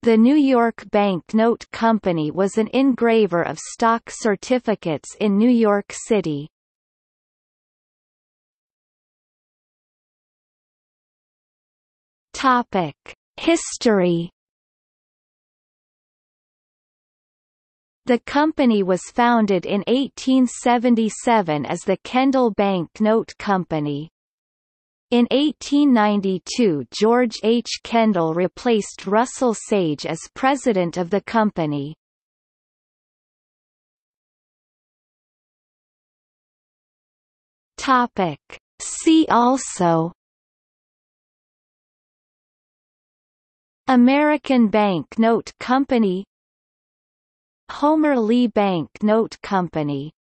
The New York Bank Note Company was an engraver of stock certificates in New York City. History. The company was founded in 1877 as the Kendall Bank Note Company. In 1892, George H. Kendall replaced Russell Sage as president of the company. See also: American Bank Note Company, Homer Lee Bank Note Company.